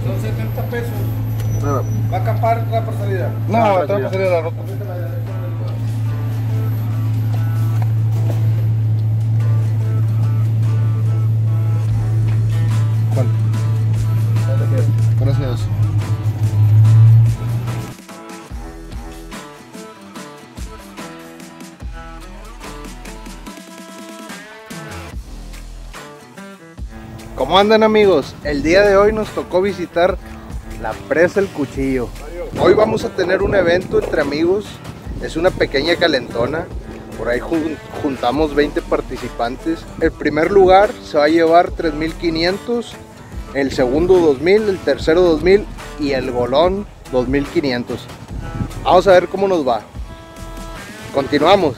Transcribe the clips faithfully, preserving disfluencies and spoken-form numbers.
Son setenta pesos. No, ¿Va a acampar la por salida? no, No, va a traer por salida la ruta. ¿Cuál? Gracias. ¿Cómo andan, amigos? El día de hoy nos tocó visitar la presa El Cuchillo. Hoy vamos a tener un evento entre amigos. Es una pequeña calentona. Por ahí jun juntamos veinte participantes. El primer lugar se va a llevar tres mil quinientos, el segundo dos mil, el tercero dos mil y el golón dos mil quinientos. Vamos a ver cómo nos va. Continuamos.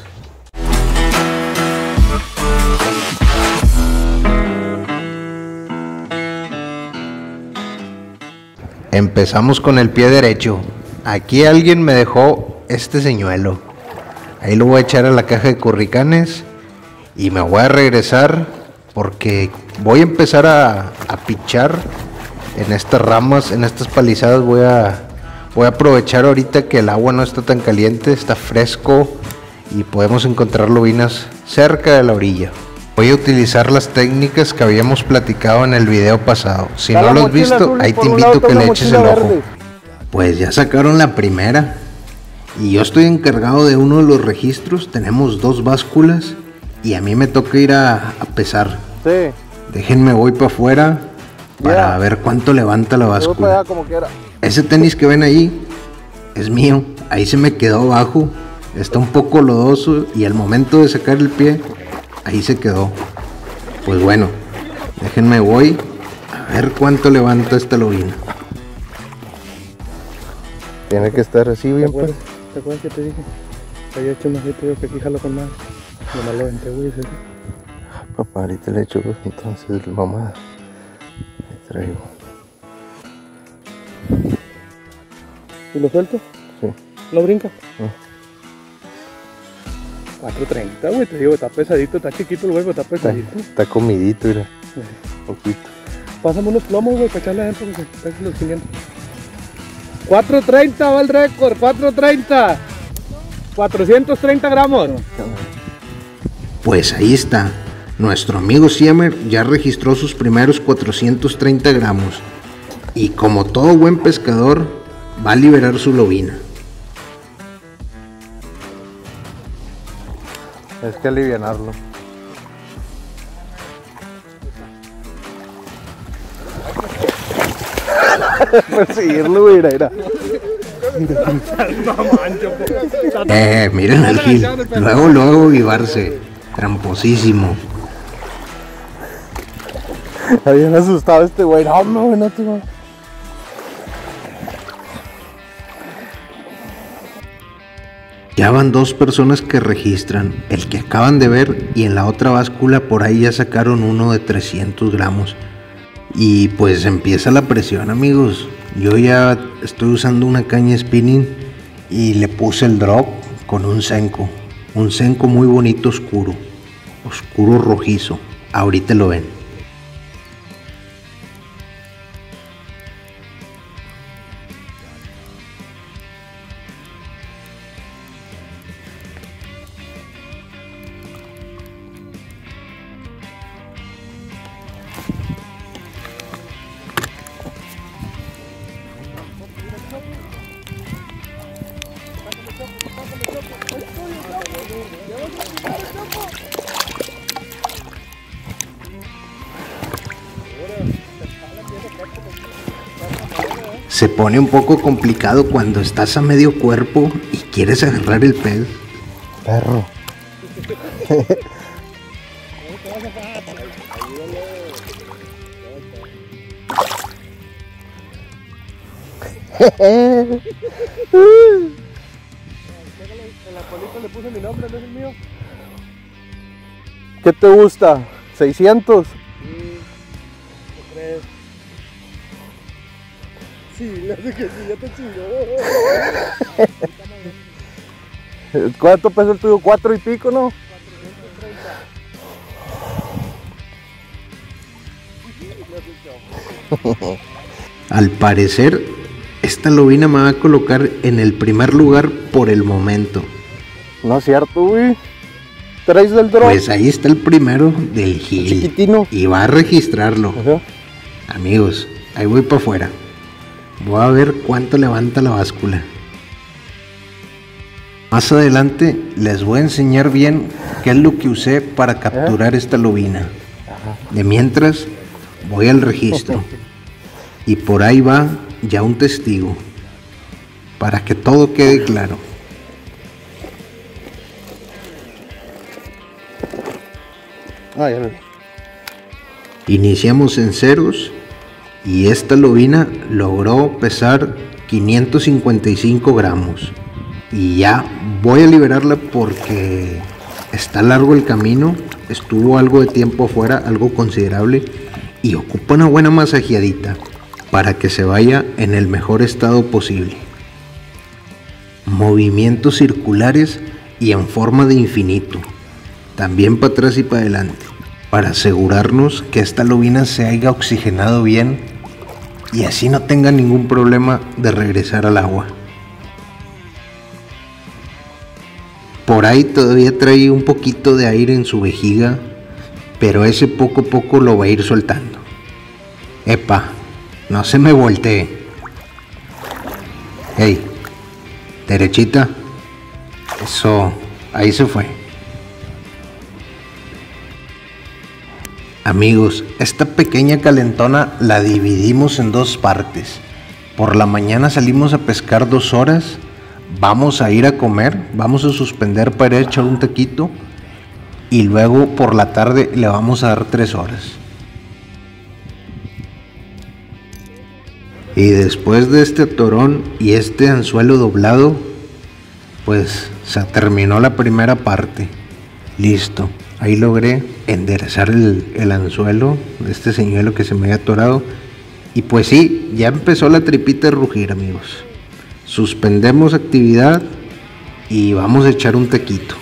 Empezamos con el pie derecho. Aquí alguien me dejó este señuelo. Ahí lo voy a echar a la caja de curricanes y me voy a regresar porque voy a empezar a, a pichar en estas ramas, en estas palizadas. Voy a, voy a aprovechar ahorita que el agua no está tan caliente, está fresco y podemos encontrar lobinas cerca de la orilla. Voy a utilizar las técnicas que habíamos platicado en el video pasado. Si no lo has visto, ahí te invito a que le eches el ojo. Pues ya sacaron la primera. Y yo estoy encargado de uno de los registros. Tenemos dos básculas y a mí me toca ir a, a pesar. Sí. Déjenme, voy para afuera para Yeah. ver cuánto levanta la Voy para báscula. allá como quiera. Ese tenis que ven ahí es mío. Ahí se me quedó abajo. Está un poco lodoso y al momento de sacar el pie, ahí se quedó. Pues bueno, déjenme, voy a ver cuánto levanta esta lobina. Tiene que estar así bien. ¿Te acuerdas, ¿Te acuerdas que te dije? Que había hecho un ojito yo que aquí jalo con más. Nomás lo venté, güey, ese. Papá, ahorita le echo entonces la mamada. Ahí traigo. ¿Y lo suelto? Sí. ¿No brinca? No. cuatro treinta, güey, te digo, está pesadito, está chiquito el huevo, está Está, pesadito. está comidito, mira. Sí. Poquito. Pásame unos plomos, güey, para echarle adentro, que se pesen los quinientos. cuatro treinta va el récord, cuatro treinta. cuatrocientos treinta gramos. Pues ahí está. Nuestro amigo Siemer ya registró sus primeros cuatrocientos treinta gramos. Y como todo buen pescador, va a liberar su lobina. Es que alivianarlo. Perseguirlo, güey, mira, mira. Eh, miren al Gil. Luego, luego avivarse. Tramposísimo. Habían asustado este güey. No, no, güey, no te va. Ya van dos personas que registran, el que acaban de ver y en la otra báscula por ahí ya sacaron uno de trescientos gramos. Y pues empieza la presión, amigos. Yo ya estoy usando una caña spinning y le puse el drop con un senko. Un senko muy bonito, oscuro, oscuro rojizo. Ahorita lo ven. Se pone un poco complicado cuando estás a medio cuerpo y quieres agarrar el pez. Perro. En la colita le puse mi nombre, no es el mío. ¿Qué te gusta? ¿seiscientos? Sí, ¿qué crees? Sí, le hace que sí, ya te chingó. ¿Cuánto pesa el tuyo? ¿Cuatro y pico, no? cuatrocientos treinta. Al parecer, esta lobina me va a colocar en el primer lugar por el momento. No es cierto, güey. ¿Traes del drone? Pues ahí está el primero del Gil. Chiquitino. Y va a registrarlo. Ajá. Amigos, ahí voy para afuera. Voy a ver cuánto levanta la báscula. Más adelante les voy a enseñar bien qué es lo que usé para capturar esta lobina. De mientras, voy al registro. Y por ahí va ya un testigo. Para que todo quede claro. Ah, ya lo vi. Iniciamos en ceros. Y esta lobina logró pesar quinientos cincuenta y cinco gramos. Y ya voy a liberarla porque está largo el camino. Estuvo algo de tiempo afuera, algo considerable. Y ocupa una buena masajeadita para que se vaya en el mejor estado posible. Movimientos circulares y en forma de infinito. También para atrás y para adelante. Para asegurarnos que esta lobina se haya oxigenado bien y así no tenga ningún problema de regresar al agua. Por ahí todavía trae un poquito de aire en su vejiga, pero ese poco a poco lo va a ir soltando. Epa, no se me voltee. Hey, derechita. Eso, ahí se fue. Amigos, esta pequeña calentona la dividimos en dos partes. Por la mañana salimos a pescar dos horas, vamos a ir a comer, vamos a suspender para ir a echar un taquito y luego por la tarde le vamos a dar tres horas. Y después de este atorón y este anzuelo doblado, pues se terminó la primera parte. Listo. Ahí logré enderezar el, el anzuelo de este señuelo que se me había atorado. Y pues sí, ya empezó la tripita a rugir, amigos. Suspendemos actividad y vamos a echar un taquito.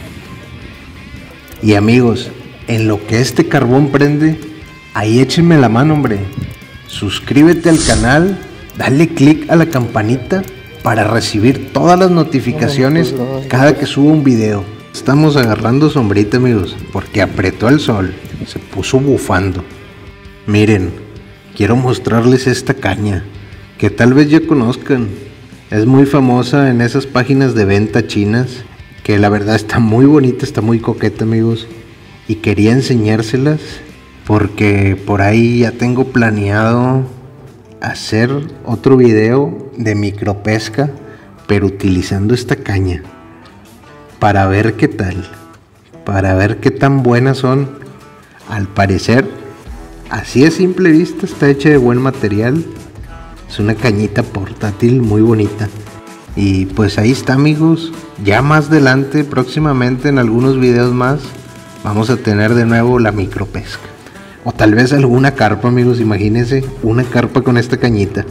Y amigos, en lo que este carbón prende, ahí échenme la mano, hombre. Suscríbete al canal, dale click a la campanita para recibir todas las notificaciones cada que suba un video. Estamos agarrando sombrita, amigos, porque apretó el sol, se puso bufando. Miren, quiero mostrarles esta caña, que tal vez ya conozcan. Es muy famosa en esas páginas de venta chinas, que la verdad está muy bonita, está muy coqueta, amigos. Y quería enseñárselas, porque por ahí ya tengo planeado hacer otro video de micropesca, pero utilizando esta caña. Para ver qué tal, para ver qué tan buenas son. Al parecer, así a simple vista está hecha de buen material. Es una cañita portátil muy bonita. Y pues ahí está, amigos. Ya más adelante, próximamente en algunos videos más, vamos a tener de nuevo la micropesca. O tal vez alguna carpa, amigos, imagínense, una carpa con esta cañita.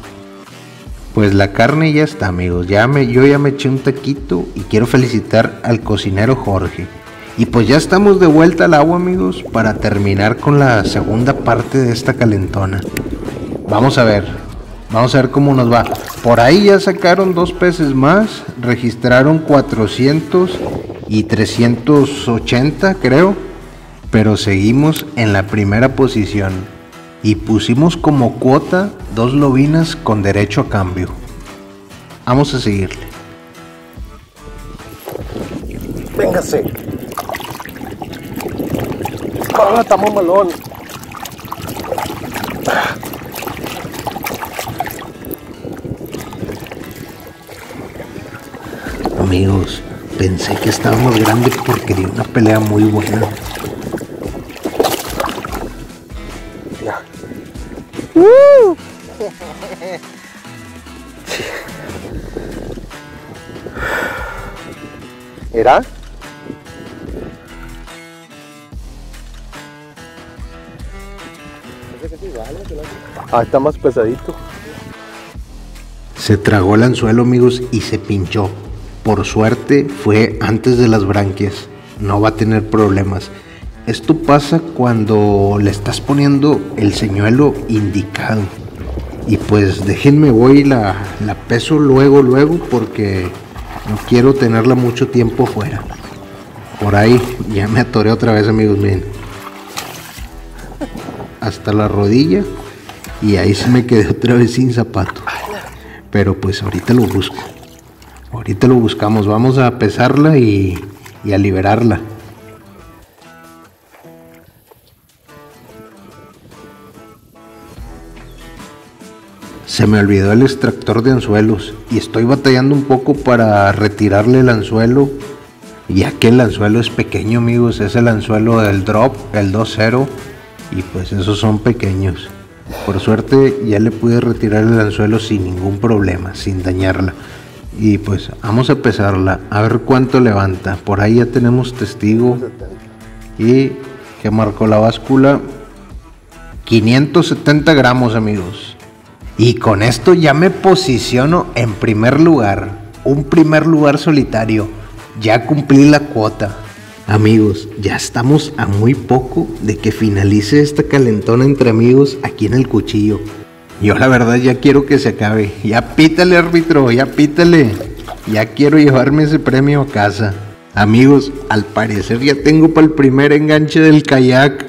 Pues la carne ya está, amigos, ya me, yo ya me eché un taquito y quiero felicitar al cocinero Jorge. Y pues ya estamos de vuelta al agua, amigos, para terminar con la segunda parte de esta calentona. Vamos a ver, vamos a ver cómo nos va. Por ahí ya sacaron dos peces más, registraron cuatrocientos y trescientos ochenta, creo. Pero seguimos en la primera posición. Y pusimos como cuota dos lobinas con derecho a cambio. Vamos a seguirle. Véngase. Ah, estamos malón. Amigos, pensé que estábamos grandes porque dio una pelea muy buena. Ya. Uh. ¿Era? Ah, está más pesadito. Se tragó el anzuelo, amigos, y se pinchó. Por suerte fue antes de las branquias. No va a tener problemas. Esto pasa cuando le estás poniendo el señuelo indicado. Y pues déjenme voy, la, la peso luego, luego, porque no quiero tenerla mucho tiempo fuera. Por ahí ya me atoré otra vez, amigos, miren. Hasta la rodilla. Y ahí se me quedé otra vez sin zapato. Pero pues ahorita lo busco. Ahorita lo buscamos. Vamos a pesarla y, y a liberarla. Se me olvidó el extractor de anzuelos y estoy batallando un poco para retirarle el anzuelo, ya que el anzuelo es pequeño, amigos. Es el anzuelo del drop, el dos cero, y pues esos son pequeños. Por suerte ya le pude retirar el anzuelo sin ningún problema, sin dañarla. Y pues vamos a pesarla, a ver cuánto levanta. Por ahí ya tenemos testigo. Y que marcó la báscula, quinientos setenta gramos, amigos. Y con esto ya me posiciono en primer lugar, un primer lugar solitario. Ya cumplí la cuota. Amigos, ya estamos a muy poco de que finalice esta calentona entre amigos aquí en el cuchillo. Yo la verdad ya quiero que se acabe. Ya pítale, árbitro, ya pítale. Ya quiero llevarme ese premio a casa. Amigos, al parecer ya tengo para el primer enganche del kayak.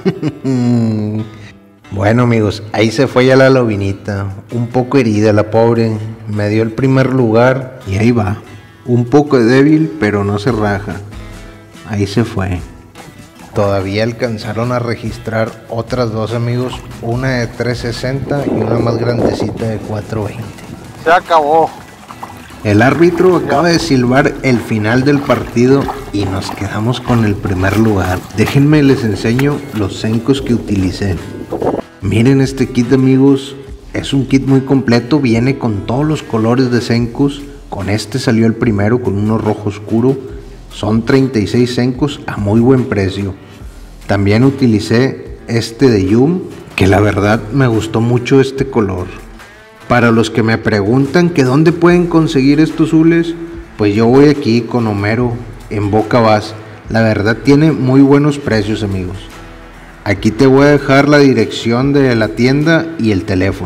Bueno, amigos, ahí se fue ya la lobinita, un poco herida la pobre, me dio el primer lugar y ahí va, un poco débil pero no se raja, ahí se fue. Todavía alcanzaron a registrar otras dos, amigos, una de tres sesenta y una más grandecita de cuatro veinte. Se acabó. El árbitro acaba de silbar el final del partido y nos quedamos con el primer lugar. Déjenme les enseño los sencos que utilicé. Miren este kit, amigos, es un kit muy completo, viene con todos los colores de sencos. Con este salió el primero con uno rojo oscuro, son treinta y seis sencos a muy buen precio. También utilicé este de Yum, que la verdad me gustó mucho este color. Para los que me preguntan que dónde pueden conseguir estos hules, pues yo voy aquí con Homero en Boca Bass. La verdad tiene muy buenos precios, amigos. Aquí te voy a dejar la dirección de la tienda y el teléfono.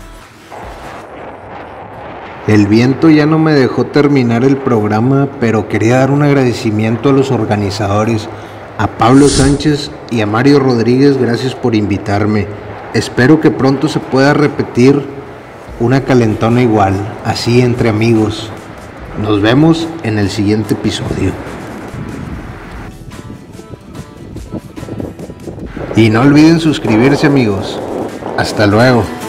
El viento ya no me dejó terminar el programa, pero quería dar un agradecimiento a los organizadores, a Pablo Sánchez y a Mario Rodríguez. Gracias por invitarme. Espero que pronto se pueda repetir una calentona igual, así entre amigos. Nos vemos en el siguiente episodio. Y no olviden suscribirse, amigos. Hasta luego.